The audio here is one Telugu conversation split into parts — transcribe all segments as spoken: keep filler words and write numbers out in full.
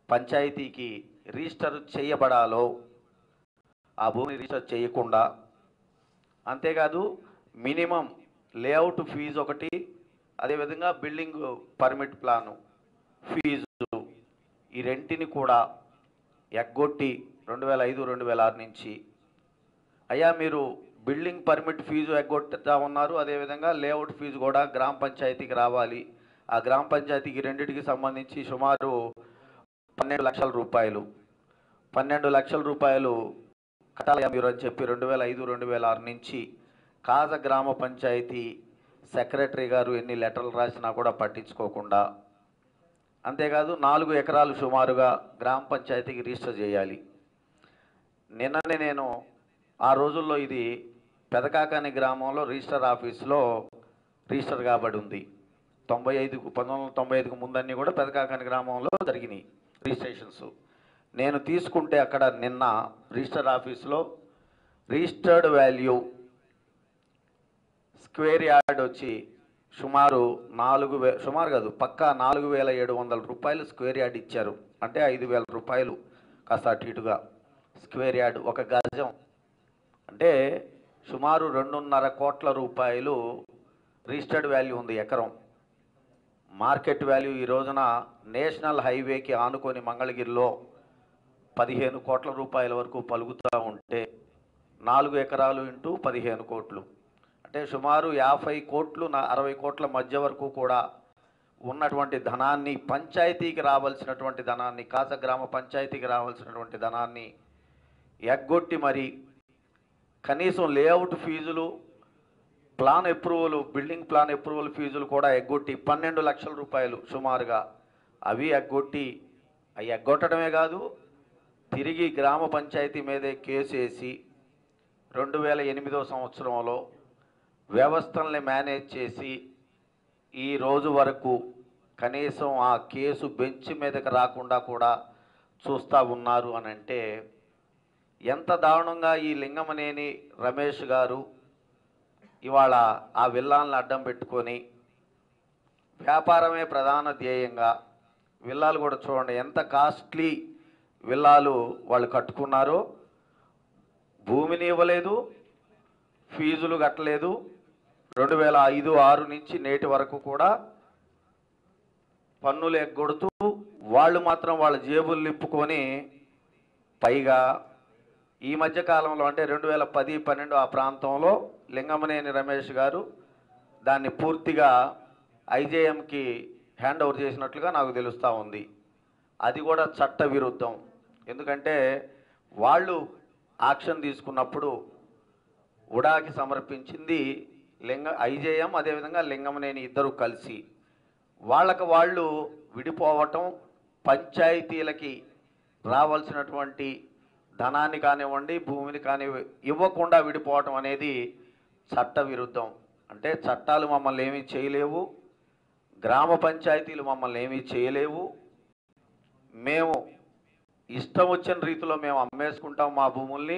పంచాయతీకి రిజిస్టర్ చేయబడాలో ఆ భూమిని రిజిస్టర్ చేయకుండా, అంతేకాదు మినిమం లేఅవుట్ ఫీజు ఒకటి, అదేవిధంగా బిల్డింగ్ పర్మిట్ ప్లాను ఫీజు, ఈ రెంటిని కూడా ఎగ్గొట్టి రెండు వేల ఐదు రెండు వేల ఆరు నుంచి అయ్యా మీరు బిల్డింగ్ పర్మిట్ ఫీజు ఎగ్గొట్టుతా ఉన్నారు, అదేవిధంగా లేఅవుట్ ఫీజు కూడా గ్రామ పంచాయతీకి రావాలి. ఆ గ్రామ పంచాయతీకి రెండింటికి సంబంధించి సుమారు పన్నెండు లక్షల రూపాయలు పన్నెండు లక్షల రూపాయలు కట్టాలయ్యా మీరు అని చెప్పి రెండు వేల ఐదు రెండు వేల ఆరు నుంచి కాజ గ్రామ పంచాయతీ సెక్రటరీ గారు ఎన్ని లెటర్లు రాసినా కూడా పట్టించుకోకుండా, అంతేకాదు నాలుగు ఎకరాలు సుమారుగా గ్రామ పంచాయతీకి రిజిస్టర్ చేయాలి. నిన్ననే నేను ఆ రోజుల్లో ఇది పెదకాకాని గ్రామంలో రిజిస్టర్ ఆఫీస్లో రిజిస్టర్ కాబడి ఉంది. తొంభై ఐదుకు పంతొమ్మిది వందల తొంభై ఐదుకు ముందన్నీ కూడా పెదకాకాని గ్రామంలో జరిగినాయి రిజిస్ట్రేషన్స్. నేను తీసుకుంటే అక్కడ నిన్న రిజిస్టర్ ఆఫీస్లో రిజిస్టర్డ్ వాల్యూ స్క్వేర్ యార్డ్ వచ్చి సుమారు నాలుగు వే సుమారు కాదు పక్కా నాలుగు వేల ఏడు వందల రూపాయలు స్క్వేర్ యార్డ్ ఇచ్చారు. అంటే ఐదు వేల రూపాయలు కాస్త అటు ఇటుగా స్క్వేర్ యార్డ్ ఒక గజం, అంటే సుమారు రెండున్నర కోట్ల రూపాయలు రిజిస్టర్డ్ వాల్యూ ఉంది ఎకరం. మార్కెట్ వాల్యూ ఈ రోజున నేషనల్ హైవేకి ఆనుకొని మంగళగిరిలో పదిహేను కోట్ల రూపాయల వరకు పలుకుతూ ఉంటే నాలుగు ఎకరాలు ఇంటూ పదిహేను కోట్లు అంటే సుమారు యాభై కోట్లు నా అరవై కోట్ల మధ్య వరకు కూడా ఉన్నటువంటి ధనాన్ని, పంచాయతీకి రావాల్సినటువంటి ధనాన్ని, కాస గ్రామ పంచాయతీకి రావాల్సినటువంటి ధనాన్ని ఎగ్గొట్టి మరి కనీసం లేఅవుట్ ఫీజులు, plan approval, building plan approval ఫీజులు కూడా ఎగ్గొట్టి పన్నెండు లక్షల రూపాయలు సుమారుగా అవి ఎగ్గొట్టి, అవి ఎగ్గొట్టడమే కాదు తిరిగి గ్రామ పంచాయతీ మీదే కేసు వేసి రెండు వేల ఎనిమిదో సంవత్సరంలో వ్యవస్థల్ని మేనేజ్ చేసి ఈ రోజు వరకు కనీసం ఆ కేసు బెంచ్ మీదకి రాకుండా కూడా చూస్తూ ఉన్నారు అని అంటే ఎంత దారుణంగా ఈ లింగమనేని రమేష్ గారు ఇవాళ ఆ విల్లాలను అడ్డం పెట్టుకొని వ్యాపారమే ప్రధాన ధ్యేయంగా, విల్లాలు కూడా చూడండి ఎంత కాస్ట్లీ విల్లాలు వాళ్ళు కట్టుకున్నారో, భూమిని ఇవ్వలేదు, ఫీజులు కట్టలేదు. రెండు వేల ఐదు ఆరు నుంచి నేటి వరకు కూడా పన్నులు ఎగ్గొడుతూ వాళ్ళు మాత్రం వాళ్ళ జేబులు నింపుకొని, పైగా ఈ మధ్య కాలంలో అంటే రెండు వేల పది పన్నెండు ఆ ప్రాంతంలో లింగమనేని రమేష్ గారు దాన్ని పూర్తిగా ఐజేఎంకి హ్యాండ్ ఓవర్ చేసినట్లుగా నాకు తెలుస్తూ ఉంది. అది కూడా చట్ట విరుద్ధం. ఎందుకంటే వాళ్ళు యాక్షన్ తీసుకున్నప్పుడు ఉడాకి సమర్పించింది లింగ ఐజేఎం, అదేవిధంగా లింగమనేని ఇద్దరు కలిసి. వాళ్ళకు వాళ్ళు విడిపోవటం, పంచాయతీలకి రావాల్సినటువంటి ధనాన్ని కానివ్వండి, భూమిని కాని ఇవ్వకుండా విడిపోవటం అనేది చట్ట విరుద్ధం. అంటే చట్టాలు మమ్మల్ని ఏమీ చేయలేవు, గ్రామ పంచాయతీలు మమ్మల్ని ఏమీ చేయలేవు, మేము ఇష్టం వచ్చిన రీతిలో మేము అమ్మేసుకుంటాం మా భూముల్ని,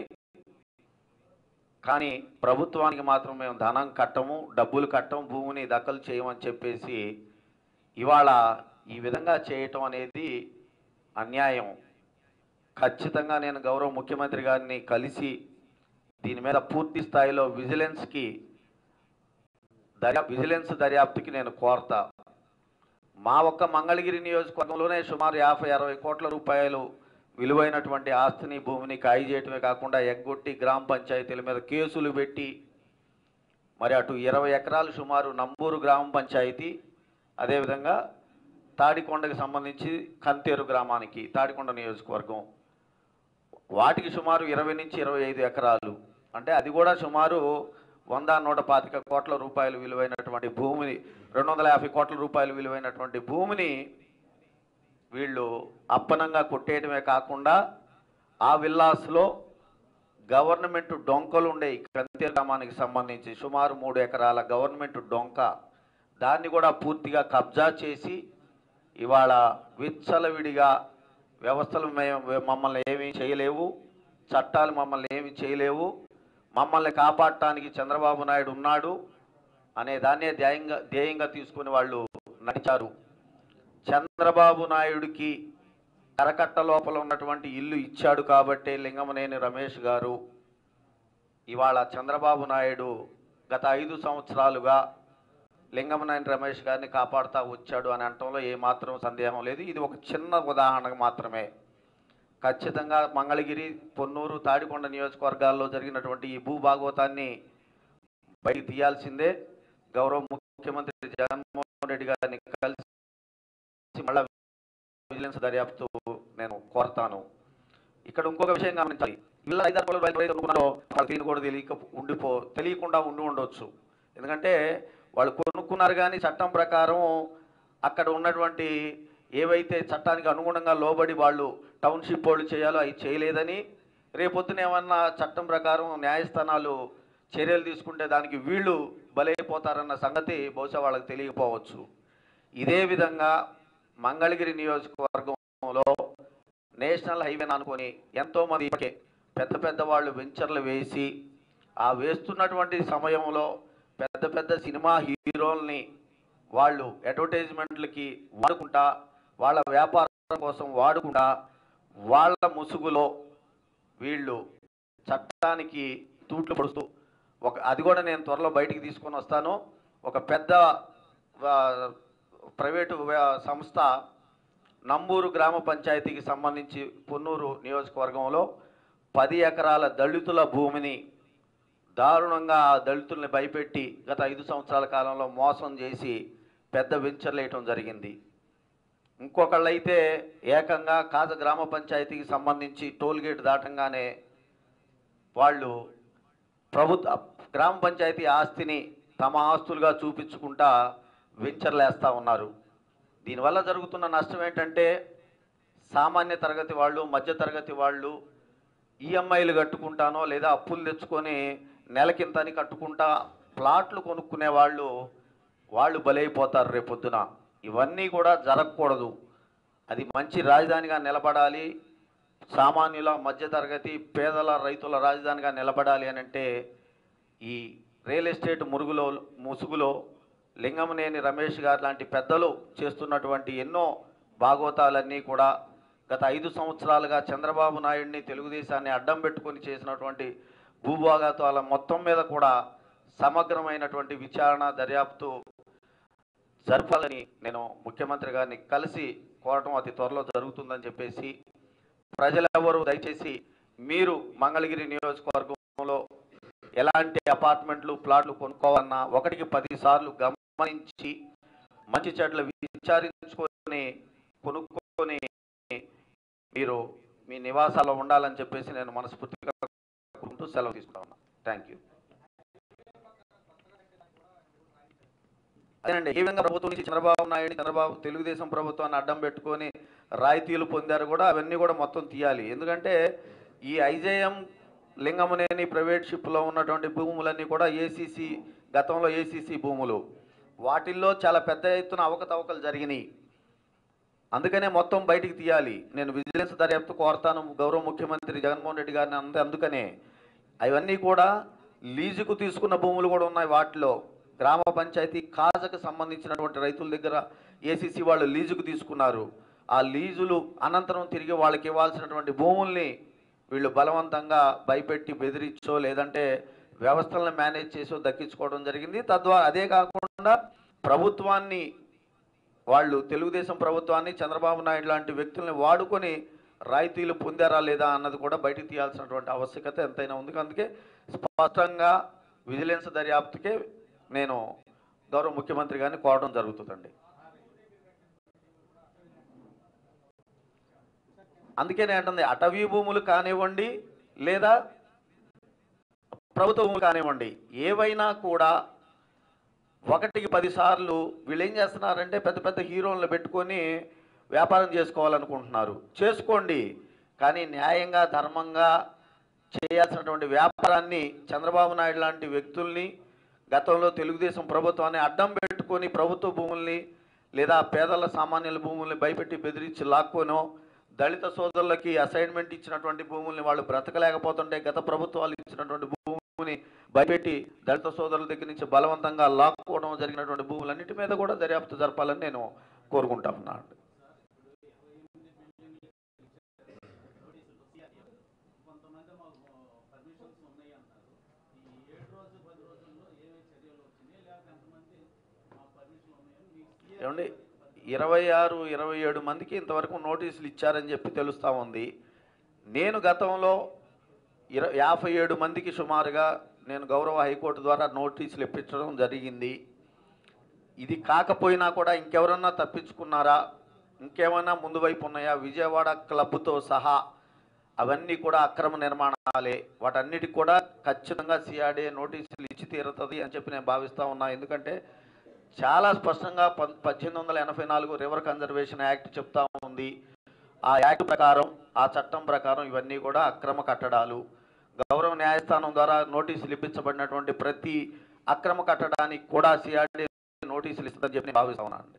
కానీ ప్రభుత్వానికి మాత్రం మేము ధనం కట్టము, డబ్బులు కట్టము, భూమిని దఖలు చేయమని చెప్పేసి ఇవాళ ఈ విధంగా చేయటం అనేది అన్యాయం. ఖచ్చితంగా నేను గౌరవ ముఖ్యమంత్రి గారిని కలిసి దీని మీద పూర్తి స్థాయిలో విజిలెన్స్కి దర్యా విజిలెన్స్ దర్యాప్తుకి నేను కోరతా. మా ఒక్క మంగళగిరి నియోజకవర్గంలోనే సుమారు యాభై అరవై కోట్ల రూపాయలు విలువైనటువంటి ఆస్తిని, భూమిని ఖాళీ చేయటమే కాకుండా ఎగ్గొట్టి గ్రామ పంచాయతీల మీద కేసులు పెట్టి మరి అటు ఇరవై ఎకరాలు సుమారు నంబూరు గ్రామ పంచాయతీ, అదేవిధంగా తాడికొండకి సంబంధించి కంతేరు గ్రామానికి, తాడికొండ నియోజకవర్గం, వాటికి సుమారు ఇరవై నుంచి ఇరవై ఐదు ఎకరాలు అంటే అది కూడా సుమారు వంద నూట పాతిక కోట్ల రూపాయలు విలువైనటువంటి భూమిని, రెండు వందల యాభై కోట్ల రూపాయలు విలువైనటువంటి భూమిని వీళ్ళు అప్పనంగా కొట్టేయడమే కాకుండా ఆ విల్లాస్లో గవర్నమెంట్ డొంకలు ఉండే కంతేరు గ్రామానికి సంబంధించి సుమారు మూడు ఎకరాల గవర్నమెంట్ డొంక, దాన్ని కూడా పూర్తిగా కబ్జా చేసి ఇవాళ విచ్చలవిడిగా వ్యవస్థలు మమ్మల్ని ఏమీ చేయలేవు, చట్టాలు మమ్మల్ని ఏమీ చేయలేవు, మమ్మల్ని కాపాడటానికి చంద్రబాబు నాయుడు ఉన్నాడు అనే దాన్నే ధ్యేయంగా ధ్యేయంగా తీసుకుని వాళ్ళు నడిచారు. చంద్రబాబు నాయుడికి కరకట్ట లోపల ఉన్నటువంటి ఇల్లు ఇచ్చాడు కాబట్టి లింగమనేని రమేష్ గారు ఇవాళ చంద్రబాబు నాయుడు గత ఐదు సంవత్సరాలుగా లింగమనేని రమేష్ గారిని కాపాడుతూ వచ్చాడు అని అనటంలో ఏమాత్రం సందేహం లేదు. ఇది ఒక చిన్న ఉదాహరణ మాత్రమే. ఖచ్చితంగా మంగళగిరి, పొన్నూరు, తాడికొండ నియోజకవర్గాల్లో జరిగినటువంటి ఈ భూభాగవతాన్ని బయటికి తీయాల్సిందే. గౌరవ ముఖ్యమంత్రి జగన్మోహన్ రెడ్డి గారిని కలిసి మళ్ళా విజిలెన్స్ దర్యాప్తు నేను కోరతాను. ఇక్కడ ఇంకొక విషయం గమనించాలి. ఇళ్ళ ఐదారు వాళ్ళకి కూడా తెలియక ఉండిపో తెలియకుండా ఉండి ఉండొచ్చు. ఎందుకంటే వాళ్ళు కొనుక్కున్నారు కానీ చట్టం ప్రకారం అక్కడ ఉన్నటువంటి ఏవైతే చట్టానికి అనుగుణంగా లోబడి వాళ్ళు టౌన్షిప్ వాళ్ళు చేయాలో అవి చేయలేదని, రేపొద్దున ఏమన్నా చట్టం ప్రకారం న్యాయస్థానాలు చర్యలు తీసుకుంటే దానికి వీళ్ళు బలైపోతారన్న సంగతి బహుశా వాళ్ళకి తెలియకపోవచ్చు. ఇదే విధంగా మంగళగిరి నియోజకవర్గంలో నేషనల్ హైవేని అనుకొని ఎంతోమంది ఇప్పటికే పెద్ద పెద్ద వాళ్ళు వెంచర్లు వేసి ఆ వేస్తున్నటువంటి సమయంలో పెద్ద పెద్ద సినిమా హీరోల్ని వాళ్ళు అడ్వర్టైజ్మెంట్లకి వాడుకుంటా, వాళ్ళ వ్యాపారం కోసం వాడుకుంటా, వాళ్ళ ముసుగులో వీళ్ళు చట్టానికి తూట్లు పడుస్తూ ఒక అది కూడా నేను త్వరలో బయటికి తీసుకొని వస్తాను. ఒక పెద్ద ప్రైవేటు సంస్థ నంబూరు గ్రామ పంచాయతీకి సంబంధించి పొన్నూరు నియోజకవర్గంలో పది ఎకరాల దళితుల భూమిని దారుణంగా ఆ దళితుల్ని భయపెట్టి గత ఐదు సంవత్సరాల కాలంలో మోసం చేసి పెద్ద వెంచర్లు వేయటం జరిగింది. ఇంకొకళ్ళైతే ఏకంగా కాజ గ్రామ పంచాయతీకి సంబంధించి టోల్గేట్ దాటంగానే వాళ్ళు ప్రభుత్వ గ్రామ పంచాయతీ ఆస్తిని తమ ఆస్తులుగా చూపించుకుంటా వెంచర్లు వేస్తూ ఉన్నారు. దీనివల్ల జరుగుతున్న నష్టం ఏంటంటే సామాన్య తరగతి వాళ్ళు, మధ్య తరగతి వాళ్ళు ఈఎంఐలు కట్టుకుంటానో లేదా అప్పులు తెచ్చుకొని నెలకింతని కట్టుకుంటా ప్లాట్లు కొనుక్కునే వాళ్ళు వాళ్ళు బలైపోతారు రేపొద్దున. ఇవన్నీ కూడా జరగకూడదు. అది మంచి రాజధానిగా నిలబడాలి. సామాన్యుల, మధ్యతరగతి, పేదల, రైతుల రాజధానిగా నిలబడాలి అని అంటే ఈ రియల్ ఎస్టేట్ మురుగులో ముసుగులో లింగమనేని రమేష్ గారు లాంటి పెద్దలు చేస్తున్నటువంటి ఎన్నో భాగవతాలన్నీ కూడా గత ఐదు సంవత్సరాలుగా చంద్రబాబు నాయుడిని, తెలుగుదేశాన్ని అడ్డం పెట్టుకొని చేసినటువంటి భూభాగవతాల మొత్తం మీద కూడా సమగ్రమైనటువంటి విచారణ, దర్యాప్తు జరపాలని నేను ముఖ్యమంత్రి గారిని కలిసి కోరటం అతి త్వరలో జరుగుతుందని చెప్పేసి, ప్రజలెవరూ దయచేసి మీరు మంగళగిరి నియోజకవర్గంలో ఎలాంటి అపార్ట్మెంట్లు, ప్లాట్లు కొనుక్కోవాలన్నా ఒకటికి పది సార్లు గమనించి మంచి చెడ్లు విచారించుకొని కొనుక్కొని మీరు మీ నివాసాల్లో ఉండాలని చెప్పేసి నేను మనస్ఫూర్తిగా కోరుకుంటూ సెలవు తీసుకుంటా ఉన్నా. Thank you. అదేనండి, ఈ విధంగా ప్రభుత్వం నుంచి చంద్రబాబు నాయుడు చంద్రబాబు తెలుగుదేశం ప్రభుత్వాన్ని అడ్డం పెట్టుకొని రాయితీలు పొందారు కూడా, అవన్నీ కూడా మొత్తం తీయాలి. ఎందుకంటే ఈ ఐజేఎం లింగమనేని ప్రైవేట్ షిప్లో ఉన్నటువంటి భూములన్నీ కూడా ఏసీసీ, గతంలో ఏసీసీ భూములు, వాటిల్లో చాలా పెద్ద ఎత్తున అవకతవకలు జరిగినాయి. అందుకనే మొత్తం బయటికి తీయాలి. నేను విజిలెన్స్ దర్యాప్తు కోరతాను గౌరవ ముఖ్యమంత్రి జగన్మోహన్ రెడ్డి గారిని. అంతే, అందుకనే అవన్నీ కూడా లీజుకు తీసుకున్న భూములు కూడా ఉన్నాయి. వాటిలో గ్రామ పంచాయతీ కాజకు సంబంధించినటువంటి రైతుల దగ్గర ఏసీసీ వాళ్ళు లీజుకు తీసుకున్నారు. ఆ లీజులు అనంతరం తిరిగి వాళ్ళకి ఇవ్వాల్సినటువంటి భూముల్ని వీళ్ళు బలవంతంగా భయపెట్టి బెదిరించో లేదంటే వ్యవస్థలను మేనేజ్ చేసో దక్కించుకోవడం జరిగింది. తద్వారా అదే కాకుండా ప్రభుత్వాన్ని వాళ్ళు తెలుగుదేశం ప్రభుత్వాన్ని, చంద్రబాబు నాయుడు లాంటి వ్యక్తుల్ని వాడుకొని రాయితీలు పొందారా లేదా అన్నది కూడా బయటికి తీయాల్సినటువంటి ఆవశ్యకత ఎంతైనా ఉంది. అందుకే స్పష్టంగా విజిలెన్స్ దర్యాప్తుకే నేను గౌరవ ముఖ్యమంత్రి గారిని కోరడం జరుగుతుందండి. అందుకే నేను అంటుంది, అటవీ భూములు కానివ్వండి లేదా ప్రభుత్వ భూములు కానివ్వండి, ఏవైనా కూడా ఒకటికి పదిసార్లు వీళ్ళు ఏం చేస్తున్నారంటే పెద్ద పెద్ద హీరోలను పెట్టుకొని వ్యాపారం చేసుకోవాలనుకుంటున్నారు. చేసుకోండి, కానీ న్యాయంగా, ధర్మంగా చేయాల్సినటువంటి వ్యాపారాన్ని చంద్రబాబు నాయుడు లాంటి వ్యక్తుల్ని, గతంలో తెలుగుదేశం ప్రభుత్వాన్ని అడ్డం పెట్టుకొని ప్రభుత్వ భూముల్ని లేదా పేదల సామాన్యుల భూముల్ని భయపెట్టి బెదిరించి లాక్కోనో, దళిత సోదరులకి అసైన్మెంట్ ఇచ్చినటువంటి భూముల్ని వాళ్ళు బ్రతకలేకపోతుంటే గత ప్రభుత్వాలు ఇచ్చినటువంటి భూమిని భయపెట్టి దళిత సోదరుల దగ్గర నుంచి బలవంతంగా లాక్కోవడం జరిగినటువంటి భూములన్నిటి మీద కూడా దర్యాప్తు జరపాలని నేను కోరుకుంటా ఉన్నాను. ఏమండి ఇరవై ఆరు ఇరవై ఏడు మందికి ఇంతవరకు నోటీసులు ఇచ్చారని చెప్పి తెలుస్తూ ఉంది. నేను గతంలో ఇర యాభై ఏడు మందికి సుమారుగా నేను గౌరవ హైకోర్టు ద్వారా నోటీసులు ఇప్పించడం జరిగింది. ఇది కాకపోయినా కూడా ఇంకెవరన్నా తప్పించుకున్నారా, ఇంకేమైనా ముందు వైపు ఉన్నాయా? విజయవాడ క్లబ్తో సహా అవన్నీ కూడా అక్రమ నిర్మాణాలే. వాటన్నిటికి కూడా ఖచ్చితంగా సిఆర్డీ నోటీసులు ఇచ్చి తీరుతుంది అని చెప్పి నేను భావిస్తూ ఉన్నా. ఎందుకంటే చాలా స్పష్టంగా పద్దెనిమిది వందల ఎనభై నాలుగు రివర్ కన్జర్వేషన్ యాక్ట్ చెప్తా ఉంది. ఆ యాక్ట్ ప్రకారం, ఆ చట్టం ప్రకారం ఇవన్నీ కూడా అక్రమ కట్టడాలు. గౌరవ న్యాయస్థానం ద్వారా నోటీసులు ఇప్పించబడినటువంటి ప్రతి అక్రమ కట్టడానికి కూడా సిఆర్డీ నోటీసులు ఇస్తుందని చెప్పి నేను భావిస్తా ఉన్నాను.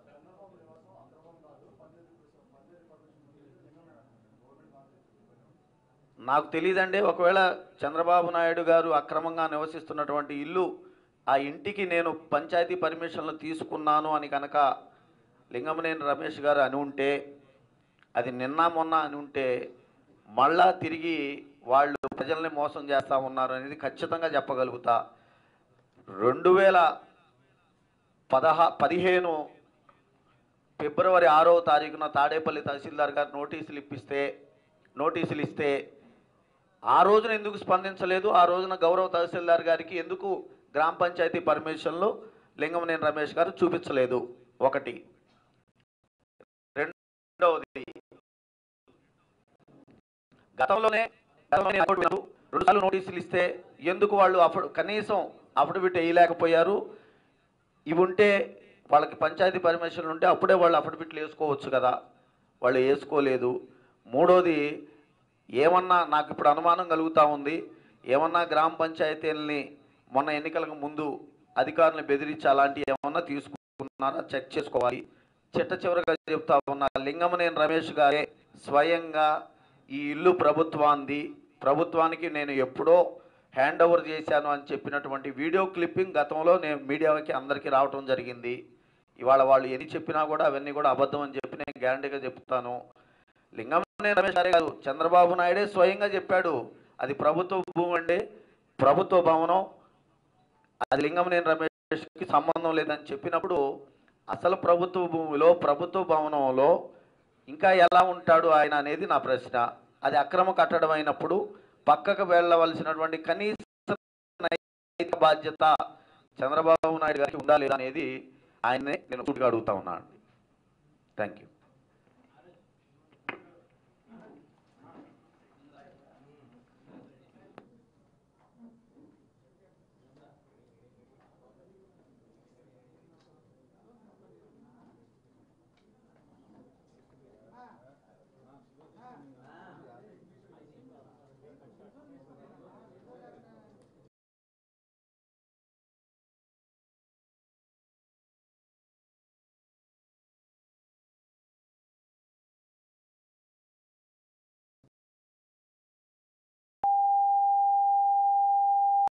నాకు తెలియదండి. ఒకవేళ చంద్రబాబు నాయుడు గారు అక్రమంగా నివసిస్తున్నటువంటి ఇల్లు, ఆ ఇంటికి నేను పంచాయతీ పర్మిషన్లు తీసుకున్నాను అని కనుక లింగమనేని రమేష్ గారు అని ఉంటే, అది నిన్న మొన్న అని ఉంటే, మళ్ళా తిరిగి వాళ్ళు ప్రజల్ని మోసం చేస్తూ ఉన్నారు అనేది ఖచ్చితంగా చెప్పగలుగుతా. రెండు వేల పదహా పదిహేను ఫిబ్రవరి ఆరో తారీఖున తాడేపల్లి తహసీల్దార్ గారు నోటీసులు ఇప్పిస్తే నోటీసులు ఇస్తే ఆ రోజున ఎందుకు స్పందించలేదు? ఆ రోజున గౌరవ తహసీల్దార్ గారికి ఎందుకు గ్రామ పంచాయతీ పర్మిషన్లు లింగమనేని రమేష్ గారు చూపించలేదు? ఒకటి. రెండవది, గతంలోనే రెండు సార్లు నోటీసులు ఇస్తే ఎందుకు వాళ్ళు అఫ్ కనీసం అఫిడవిట్ వేయలేకపోయారు? ఇవి ఉంటే వాళ్ళకి పంచాయతీ పర్మిషన్లు ఉంటే అప్పుడే వాళ్ళు అఫిడవిట్లు వేసుకోవచ్చు కదా, వాళ్ళు వేసుకోలేదు. మూడోది, ఏమన్నా నాకు ఇప్పుడు అనుమానం కలుగుతూ ఉంది, ఏమన్నా గ్రామ పంచాయతీలని మొన్న ఎన్నికలకు ముందు అధికారులను బెదిరించి అలాంటివి ఏమన్నా తీసుకున్నారా చెక్ చేసుకోవాలి. చిట్ట చివరిగా చెప్తా ఉన్నా, లింగమనేని రమేష్ గారే స్వయంగా ఈ ఇల్లు ప్రభుత్వాన్ని ప్రభుత్వానికి నేను ఎప్పుడో హ్యాండ్ ఓవర్ చేశాను అని చెప్పినటువంటి వీడియో క్లిప్పింగ్ గతంలో నేను మీడియాకి అందరికీ రావడం జరిగింది. ఇవాళ వాళ్ళు ఎన్ని చెప్పినా కూడా అవన్నీ కూడా అబద్ధం అని చెప్పి నేను గ్యారంటీగా చెప్తాను. లింగమనేని రమేష్ గారే కాదు, చంద్రబాబు నాయుడే స్వయంగా చెప్పాడు, అది ప్రభుత్వ భూమి అండి, ప్రభుత్వ భవనం, అది లింగమనేని రమేష్కి సంబంధం లేదని చెప్పినప్పుడు అసలు ప్రభుత్వ భూమిలో ప్రభుత్వ భవనంలో ఇంకా ఎలా ఉంటాడు ఆయన అనేది నా ప్రశ్న. అది అక్రమ కట్టడం అయినప్పుడు పక్కకు వెళ్ళవలసినటువంటి కనీస నైతిక బాధ్యత చంద్రబాబు నాయుడు గారికి ఉండాలి అనేది ఆయన్నే నేను సూటిగా అడుగుతా ఉన్నాను. Thank you.